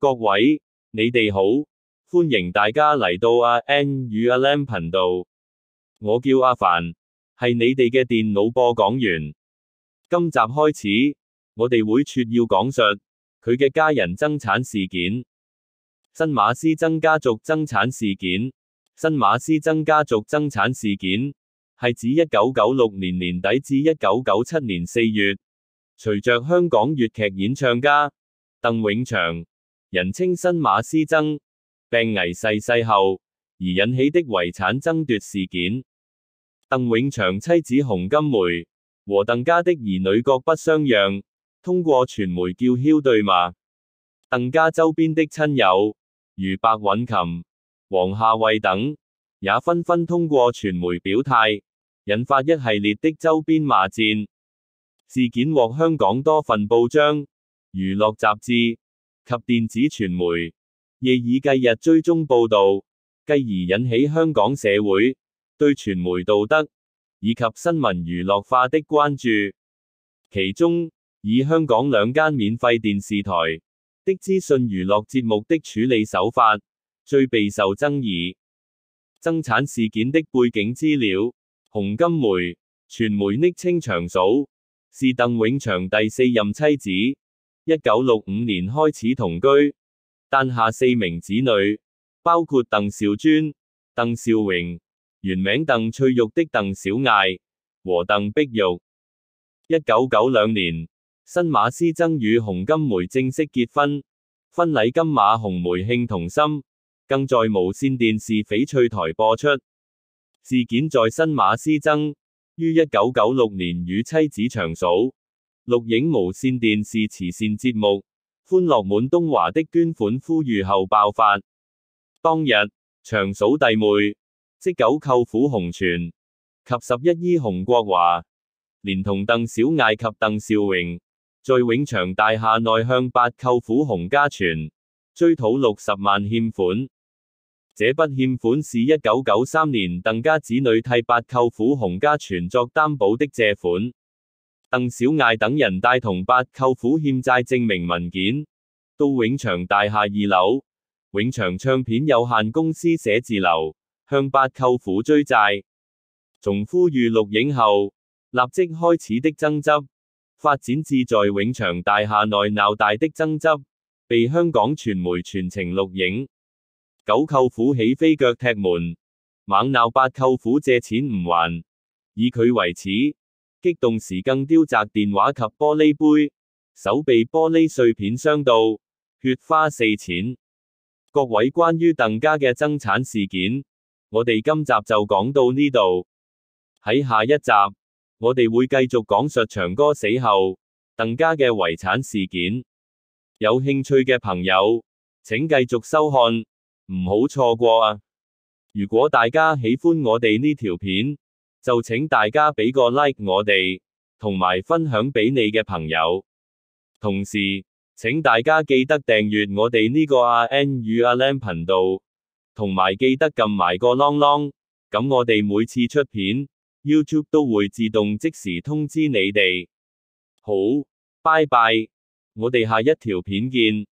各位，你哋好，歡迎大家嚟到阿 N 與阿 Lam 頻道。我叫阿凡，係你哋嘅電腦播講員。今集開始，我哋會撮要講述佢嘅家人爭產事件。新馬師曾家族爭產事件。新馬師曾家族爭產事件係指1996年年底至1997年4月，隨着香港粵劇演唱家鄧永祥，人稱新馬師曾，病危逝世後而引起的遺產爭奪事件。鄧永祥妻子洪金梅和鄧家的兒女各不相讓，通過傳媒叫囂對罵。鄧家周邊的親友如白韻琴、黃夏蕙等，也紛紛通過傳媒表態，引發一系列的周邊罵戰。事件獲香港多份報章、娛樂雜誌及電子傳媒夜以繼日追蹤報導，繼而引起香港社會對傳媒道德以及新聞娛樂化的關注。其中，以香港兩間免費電視台的資訊娛樂節目的處理手法最備受爭議。爭產事件的背景資料：洪金梅，傳媒昵稱長嫂，是鄧永祥第四任妻子。1965年開始同居，誕下4名子女，包括鄧兆尊、鄧兆榮、原名鄧翠玉的鄧小艾和鄧碧玉。1992年，新馬師曾與洪金梅正式結婚，婚禮金馬洪梅慶同心，更在無線電視翡翠台播出。事件在新馬師曾於1996年與妻子長嫂錄影無線電視慈善節目《歡樂滿東華》的捐款呼籲後爆發。當日，長嫂弟妹即9舅父洪全及11姨洪國華，連同鄧小艾及鄧兆榮，在永祥大廈內向8舅父洪家全追討60萬欠款。這筆欠款是1993年鄧家子女替8舅父洪家全作擔保的借款。鄧小艾等人帶同8舅父欠債證明文件到永祥大廈2樓永祥唱片有限公司寫字樓，向8舅父追債。從呼籲錄影後立即開始的爭執，發展至在永祥大廈內鬧大的爭執，被香港傳媒全程錄影。9舅父起飛腳踢門，猛鬧8舅父借錢唔還，以佢為恥。激動時更丟擲電話及玻璃杯，手被玻璃碎片傷到，血花四濺。各位，關於鄧家嘅爭產事件，我哋今集就講到呢度。喺下一集，我哋會繼續講述長哥死後鄧家嘅遺產事件。有興趣嘅朋友，請繼續收看，唔好錯過啊！如果大家喜歡我哋呢條片，就請大家俾個 like 我哋，同埋分享俾你嘅朋友。同時，請大家記得訂閱我哋呢個阿 N 與阿 Lam 頻道，同埋記得撳埋個啷啷，咁我哋每次出片，YouTube 都會自動即時通知你哋。好，拜拜，我哋下一條片見。